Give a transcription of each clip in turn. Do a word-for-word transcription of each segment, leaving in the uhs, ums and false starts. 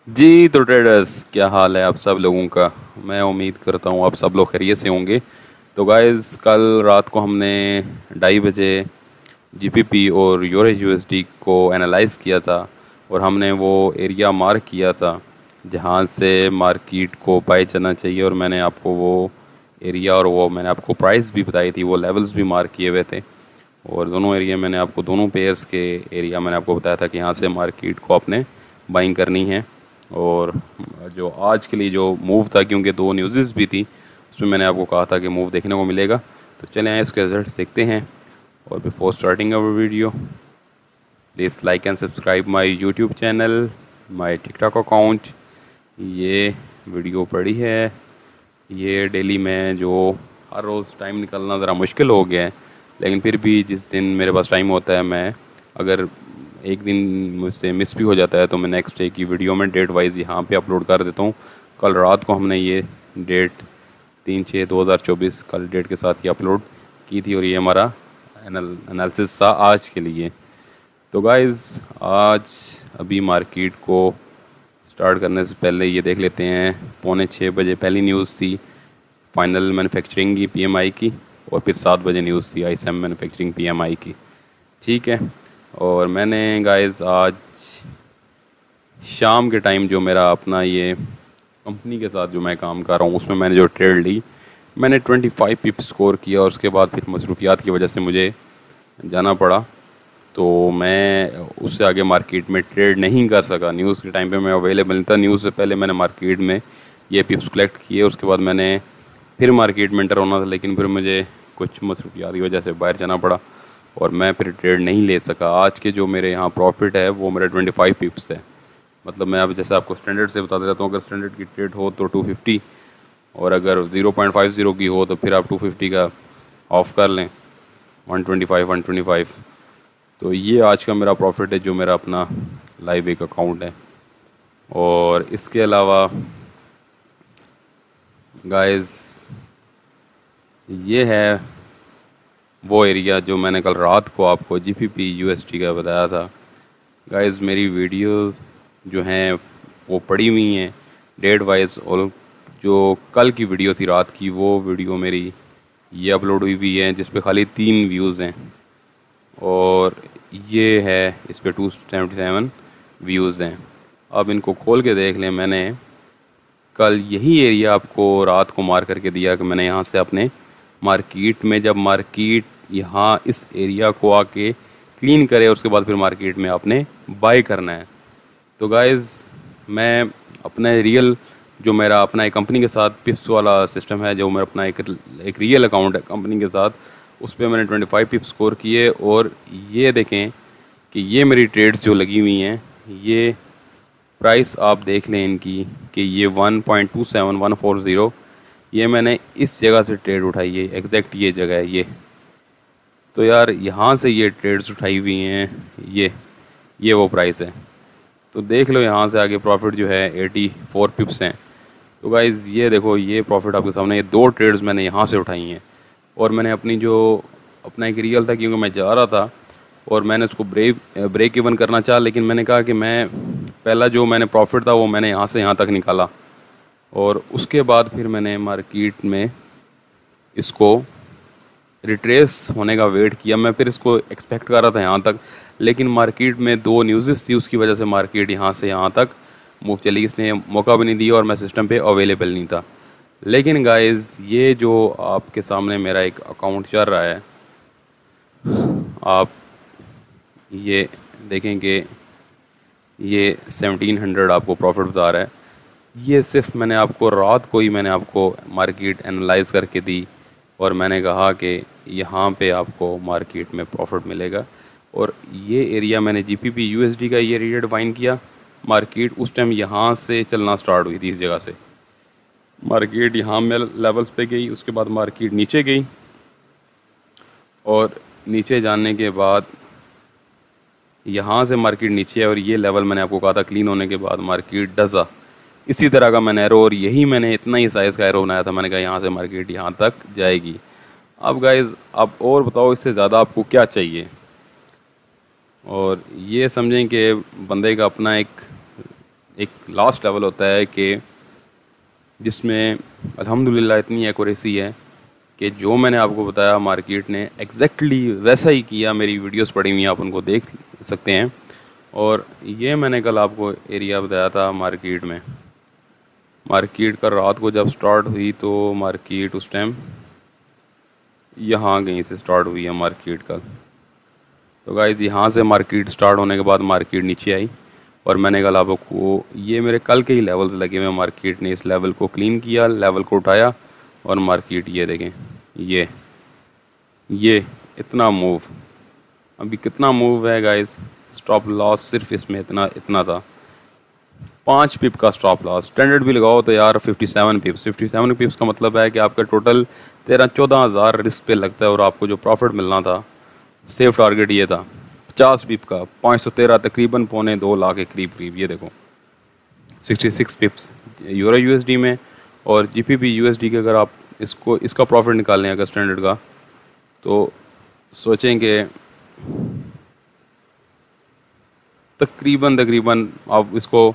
जी तो ट्रेडर्स, क्या हाल है आप सब लोगों का। मैं उम्मीद करता हूँ आप सब लोग खैरियत से होंगे। तो गाइस, कल रात को हमने ढाई बजे जीपीपी और यूरो यूएसडी को एनालाइज किया था और हमने वो एरिया मार्क किया था जहाँ से मार्केट को बाय चलना चाहिए। और मैंने आपको वो एरिया और वो मैंने आपको प्राइस भी बताई थी, वो लेवल्स भी मार्क किए हुए थे। और दोनों एरिया मैंने आपको दोनों पेयर्स के एरिया मैंने आपको बताया था कि यहाँ से मार्केट को आपने बाइंग करनी है। और जो आज के लिए जो मूव था, क्योंकि दो न्यूज़ भी थी, उसमें मैंने आपको कहा था कि मूव देखने को मिलेगा। तो चलें आए इसके रिजल्ट देखते हैं। और before starting our video, please like and subscribe my YouTube channel, my TikTok account. ये वीडियो पड़ी है, ये डेली में जो हर रोज़ टाइम निकलना ज़रा मुश्किल हो गया है, लेकिन फिर भी जिस दिन मेरे पास टाइम होता है, मैं अगर एक दिन मुझसे मिस भी हो जाता है तो मैं नेक्स्ट डे की वीडियो में डेट वाइज यहाँ पे अपलोड कर देता हूँ। कल रात को हमने ये डेट तीन छः दो हज़ार चौबीस कल डेट के साथ ही अपलोड की थी और ये हमारा एनालिसिस था आज के लिए। तो गाइज़, आज अभी मार्केट को स्टार्ट करने से पहले ये देख लेते हैं। पौने छः बजे पहली न्यूज़ थी फाइनल मैन्युफैक्चरिंग की पीएमआई की, और फिर सात बजे न्यूज़ थी आईएसएम मैन्युफैक्चरिंग पीएमआई की। ठीक है। और मैंने गाइस आज शाम के टाइम जो मेरा अपना ये कंपनी के साथ जो मैं काम कर रहा हूँ उसमें मैंने जो ट्रेड ली, मैंने ट्वेंटी फाइव पिप स्कोर किया। और उसके बाद फिर मसरूफियात की वजह से मुझे जाना पड़ा, तो मैं उससे आगे मार्केट में ट्रेड नहीं कर सका। न्यूज़ के टाइम पे मैं अवेलेबल नहीं था। न्यूज़ से पहले मैंने मार्केट में ये पिप्स कलेक्ट किए, उसके बाद मैंने फिर मार्केट में एंटर होना था, लेकिन फिर मुझे कुछ मसरूफियात की वजह से बाहर जाना पड़ा और मैं फिर ट्रेड नहीं ले सका। आज के जो मेरे यहाँ प्रॉफिट है वो मेरा ट्वेंटी फाइव पिप्स है। मतलब मैं अब जैसे आपको स्टैंडर्ड से बता देता हूँ, अगर स्टैंडर्ड की ट्रेड हो तो टू फिफ्टी, और अगर ज़ीरो पॉइंट फाइव ज़ीरो की हो तो फिर आप टू फिफ्टी का ऑफ़ कर लें, one twenty five one twenty five. तो ये आज का मेरा प्रॉफिट है जो मेरा अपना लाइव एक अकाउंट है। और इसके अलावा गाइस, ये है वो एरिया जो मैंने कल रात को आपको जीपीपी यूएसडी का बताया था। गाइस, मेरी वीडियो जो हैं वो पड़ी हुई हैं डेट वाइज, और जो कल की वीडियो थी रात की, वो वीडियो मेरी ये अपलोड हुई हुई है जिस पे खाली तीन व्यूज़ हैं, और ये है इस पे टू सेवेंटी सेवन व्यूज़ हैं। अब इनको खोल के देख लें। मैंने कल यही एरिया आपको रात को मार करके दिया कि मैंने यहाँ से अपने मार्केट में, जब मार्केट यहाँ इस एरिया को आके क्लीन करे उसके बाद फिर मार्केट में आपने बाय करना है। तो गाइज़, मैं अपने रियल जो मेरा अपना एक कंपनी के साथ पिप्स वाला सिस्टम है, जो मेरा अपना एक एक रियल अकाउंट है कंपनी के साथ, उस पर मैंने ट्वेंटी फाइव पिप्स स्कोर किए। और ये देखें कि ये मेरी ट्रेड्स जो लगी हुई हैं, ये प्राइस आप देख लें इनकी कि ये one point two seven one four zero, ये मैंने इस जगह से ट्रेड उठाई है, एग्जैक्ट ये जगह है ये। तो यार, यहाँ से ये ट्रेड्स उठाई हुई हैं, ये ये वो प्राइस है। तो देख लो यहाँ से आगे प्रॉफिट जो है एटी फोर पिप्स हैं। तो गाइज़, ये देखो, ये प्रॉफिट आपके सामने, ये दो ट्रेड्स मैंने यहाँ से उठाई हैं। और मैंने अपनी जो अपना एक रियल था, क्योंकि मैं जा रहा था और मैंने उसको ब्रेक ब्रेक इवन करना चाहा, लेकिन मैंने कहा कि मैं पहला जो मैंने प्रॉफिट था वो मैंने यहाँ से यहाँ तक निकाला, और उसके बाद फिर मैंने मार्केट में इसको रिट्रेस होने का वेट किया। मैं फिर इसको एक्सपेक्ट कर रहा था यहाँ तक, लेकिन मार्केट में दो न्यूज़ थी, उसकी वजह से मार्केट यहाँ से यहाँ तक मूव चली, इसने मौका भी नहीं दिया और मैं सिस्टम पे अवेलेबल नहीं था। लेकिन गाइस, ये जो आपके सामने मेरा एक अकाउंट चल रहा है, आप ये देखेंगे, ये सेवनटीन हंड्रेड आपको प्रॉफिट बता रहा है। ये सिर्फ मैंने आपको रात को ही मैंने आपको मार्केट एनालाइज करके दी, और मैंने कहा कि यहाँ पे आपको मार्केट में प्रॉफिट मिलेगा। और ये एरिया मैंने जीपीपी यूएसडी का ये एरिया डिफाइन किया। मार्केट उस टाइम यहाँ से चलना स्टार्ट हुई थी, इस जगह से मार्केट यहाँ में लेवल्स पे गई, उसके बाद मार्केट नीचे गई, और नीचे जाने के बाद यहाँ से मार्केट नीचे है, और ये लेवल मैंने आपको कहा था क्लीन होने के बाद मार्केट डजा इसी तरह का मैंने एरो, और यही मैंने इतना ही साइज़ का एरो बनाया था। मैंने कहा यहाँ से मार्केट यहाँ तक जाएगी। अब गाइज़, आप और बताओ इससे ज़्यादा आपको क्या चाहिए। और ये समझें कि बंदे का अपना एक एक लास्ट लेवल होता है कि जिसमें अल्हम्दुलिल्लाह इतनी एक्यूरेसी है कि जो मैंने आपको बताया मार्केट ने एग्जैक्टली वैसा ही किया। मेरी वीडियोस पड़ी हुई हैं, आप उनको देख सकते हैं। और ये मैंने कल आपको एरिया बताया था मार्केट में। मार्केट का रात को जब स्टार्ट हुई तो मार्केट उस टाइम यहाँ कहीं से स्टार्ट हुई है मार्केट कल। तो गाइस यहाँ से मार्केट स्टार्ट होने के बाद मार्केट नीचे आई और मैंने कल आपको, ये मेरे कल के ही लेवल्स लगे हुए। मार्केट ने इस लेवल को क्लीन किया, लेवल को उठाया और मार्केट ये देखें, ये ये इतना मूव, अभी कितना मूव है गाइस। स्टॉप लॉस सिर्फ इसमें इतना इतना था, पाँच पिप का स्टॉप लॉस। स्टैंडर्ड भी लगाओ तो यार fifty seven pips fifty seven pips का मतलब है कि आपका टोटल तेरह चौदह हज़ार रिस्क पे लगता है और आपको जो प्रॉफिट मिलना था, सेफ टारगेट ये था पचास पिप का, पाँच सौ तेरह तकरीबन पौने दो लाख के करीब करीब। ये देखो sixty six pips euro USD में। और जीपीपी यूएसडी के अगर आप इसको इसका प्रॉफिट निकालें अगर स्टैंडर्ड का, तो सोचेंगे तकरीबन तकरीबन आप इसको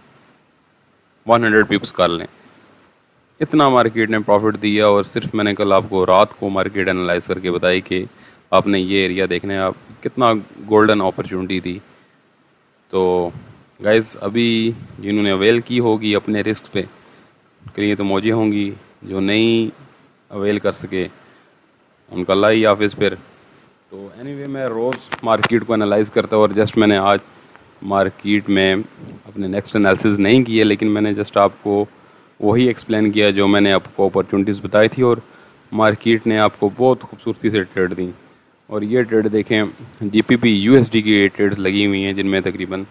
सौ पिप्स कर लें, इतना मार्केट ने प्रॉफिट दिया। और सिर्फ मैंने कल आपको रात को मार्केट एनालाइज करके बताई कि आपने ये एरिया देखना है, आप कितना गोल्डन अपॉर्चुनिटी थी। तो गाइस अभी जिन्होंने अवेल की होगी अपने रिस्क पे के लिए तो मौजें होंगी, जो नहीं अवेल कर सके उनका अल्लाह ही हाफिज़ फिर। तो एनीवे मैं रोज़ मार्केट को एनालाइज करता हूँ और जस्ट मैंने आज मार्केट में अपने नेक्स्ट एनालिसिस नहीं किए, लेकिन मैंने जस्ट आपको वही एक्सप्लेन किया जो मैंने आपको अपॉर्चुनिटीज़ बताई थी और मार्केट ने आपको बहुत खूबसूरती से ट्रेड दी। और ये ट्रेड देखें, जीपीपी यूएसडी की ट्रेड्स लगी हुई हैं जिनमें तकरीबन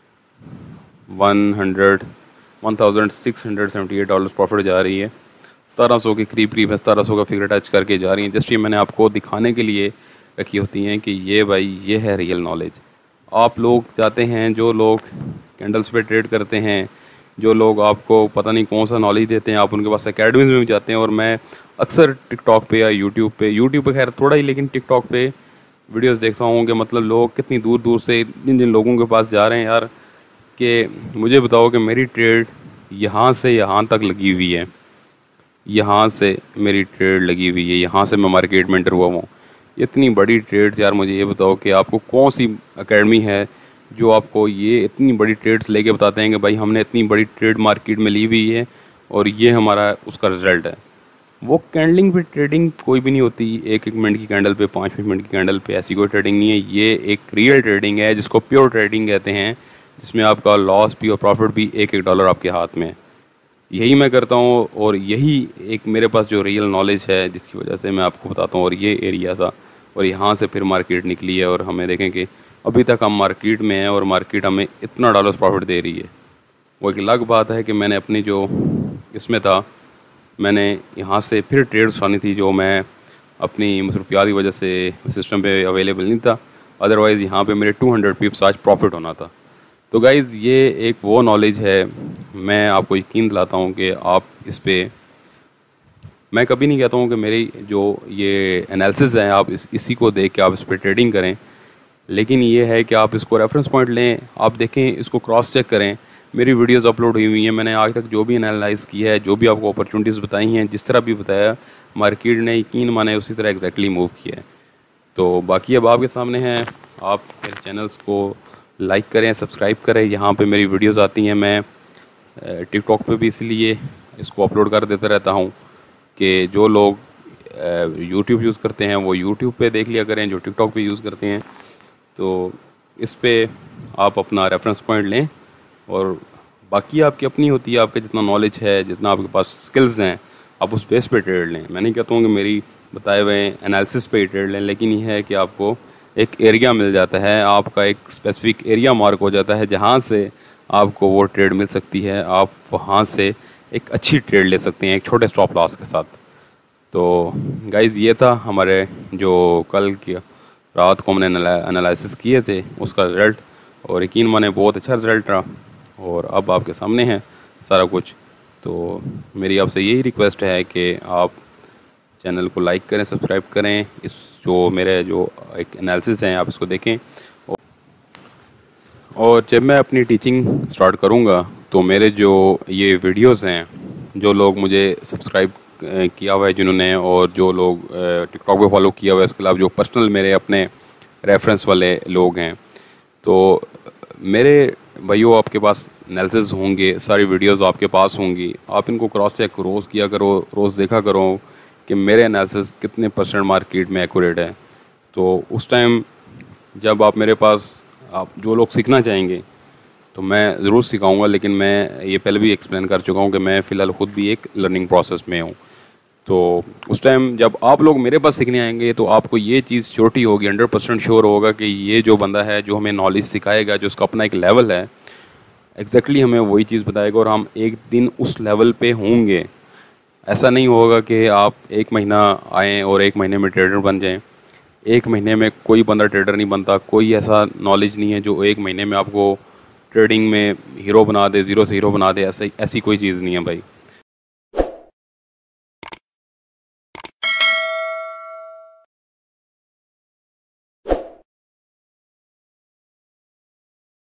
one hundred one thousand six hundred seventy eight dollars profit जा रही है। सतारह सौ के करीब करीब है, सतारह सौ का फिगर टच करके जा रही हैं। जस्ट ये मैंने आपको दिखाने के लिए रखी होती हैं कि ये भाई ये है रियल नॉलेज। आप लोग चाहते हैं, जो लोग कैंडल्स पे ट्रेड करते हैं, जो लोग आपको पता नहीं कौन सा नॉलेज देते हैं, आप उनके पास एकेडमीज़ में भी जाते हैं। और मैं अक्सर टिकटॉक पे या यूट्यूब पे यूट्यूब पे खैर थोड़ा ही, लेकिन टिकटॉक पे वीडियोस देखता हूँ कि मतलब लोग कितनी दूर दूर से जिन जिन लोगों के पास जा रहे हैं यार, कि मुझे बताओ कि मेरी ट्रेड यहाँ से यहाँ तक लगी हुई है, यहाँ से मेरी ट्रेड लगी हुई है, यहाँ से मैं मार्केट में एंटर हुआ हूँ। इतनी बड़ी ट्रेड्स यार, मुझे ये बताओ कि आपको कौन सी एकेडमी है जो आपको ये इतनी बड़ी ट्रेड्स लेके बताते हैं कि भाई हमने इतनी बड़ी ट्रेड मार्केट में ली हुई है और ये हमारा उसका रिज़ल्ट है। वो कैंडलिंग पे ट्रेडिंग कोई भी नहीं होती, एक एक मिनट की कैंडल पे, पाँच मिनट की कैंडल पे, ऐसी कोई ट्रेडिंग नहीं है। ये एक रियल ट्रेडिंग है जिसको प्योर ट्रेडिंग कहते हैं, जिसमें आपका लॉस भी और प्रॉफिट भी एक एक डॉलर आपके हाथ में है। यही मैं करता हूँ और यही एक मेरे पास जो रियल नॉलेज है जिसकी वजह से मैं आपको बताता हूँ। और ये एरिया था और यहाँ से फिर मार्केट निकली है और हमें देखें कि अभी तक हम मार्केट में हैं और मार्केट हमें इतना डॉलर्स प्रॉफिट दे रही है। वो एक अलग बात है कि मैंने अपनी जो इसमें था, मैंने यहाँ से फिर ट्रेड उठानी थी जो मैं अपनी मसरूफियात की वजह से सिस्टम पे अवेलेबल नहीं था। अदरवाइज़ यहाँ पे मेरे टू हंड्रेड पिप्स आज प्रॉफिट होना था। तो गाइज़ ये एक वो नॉलेज है, मैं आपको यकीन दिलाता हूँ कि आप इस पर, मैं कभी नहीं कहता हूँ कि मेरी जो ये एनालिसिस है आप इस इसी को देख के आप इस पर ट्रेडिंग करें, लेकिन ये है कि आप इसको रेफरेंस पॉइंट लें, आप देखें, इसको क्रॉस चेक करें। मेरी वीडियोस अपलोड हुई हुई हैं, मैंने आज तक जो भी एनालाइज किया है, जो भी आपको अपॉर्चुनिटीज़ बताई हैं, जिस तरह भी बताया, मार्केट ने यकीन माने उसी तरह एग्जैक्टली मूव किया है। तो बाकी अब आपके सामने हैं, आप मेरे चैनल्स को लाइक करें, सब्सक्राइब करें। यहाँ पे मेरी वीडियोस आती हैं, मैं टिकटॉक पे भी इसलिए इसको अपलोड कर देता रहता हूँ कि जो लोग यूट्यूब यूज़ करते हैं वो यूट्यूब पे देख लिया करें, जो टिकटॉक पे यूज़ करते हैं। तो इस पे आप अपना रेफरेंस पॉइंट लें और बाकी आपकी अपनी होती है, आपके जितना नॉलेज है, जितना आपके पास स्किल्स हैं, आप उस बेस पे ट्रेड लें। मैं नहीं कहता हूँ कि मेरी बताए हुए एनालिसिस पे ही ट्रेड लें, लेकिन यह है कि आपको एक एरिया मिल जाता है, आपका एक स्पेसिफिक एरिया मार्क हो जाता है जहाँ से आपको वो ट्रेड मिल सकती है। आप वहाँ से एक अच्छी ट्रेड ले सकते हैं एक छोटे स्टॉप लॉस के साथ। तो गाइज़ ये था हमारे जो कल की रात को हमने एनालिसिस किए थे उसका रिज़ल्ट, और यकीन माने बहुत अच्छा रिज़ल्ट रहा और अब आपके सामने है सारा कुछ। तो मेरी आपसे यही रिक्वेस्ट है कि आप चैनल को लाइक करें, सब्सक्राइब करें, इस जो मेरे जो एक एनालिसिस हैं आप इसको देखें। और जब मैं अपनी टीचिंग स्टार्ट करूँगा तो मेरे जो ये वीडियोस हैं, जो लोग मुझे सब्सक्राइब किया हुआ है जिन्होंने, और जो लोग टिकटॉक पे फॉलो किया हुआ है, इसके अलावा जो पर्सनल मेरे अपने रेफरेंस वाले लोग हैं, तो मेरे भाइयों आपके पास एनालिसिस होंगे, सारी वीडियोस आपके पास होंगी, आप इनको क्रॉस चेक रोज़ किया करो, रोज़ देखा करो कि मेरे एनालिसिस कितने परसेंट मार्केट में एक्यूरेट है। तो उस टाइम जब आप मेरे पास, आप जो लोग सीखना चाहेंगे तो मैं ज़रूर सिखाऊंगा, लेकिन मैं ये पहले भी एक्सप्लेन कर चुका हूँ कि मैं फ़िलहाल ख़ुद भी एक लर्निंग प्रोसेस में हूँ। तो उस टाइम जब आप लोग मेरे पास सीखने आएंगे तो आपको ये चीज़ श्योरिटी होगी, हंड्रेड परसेंट श्योर होगा कि ये जो बंदा है जो हमें नॉलेज सिखाएगा, जो उसका अपना एक लेवल है, एग्जैक्टली हमें वही चीज़ बताएगा और हम एक दिन उस लेवल पे होंगे। ऐसा नहीं होगा कि आप एक महीना आएँ और एक महीने में ट्रेडर बन जाएँ। एक महीने में कोई बंदा ट्रेडर नहीं बनता, कोई ऐसा नॉलेज नहीं है जो एक महीने में आपको ट्रेडिंग में हीरो बना दे, ज़ीरो से हीरो बना दे, ऐसे ऐसी कोई चीज़ नहीं है भाई।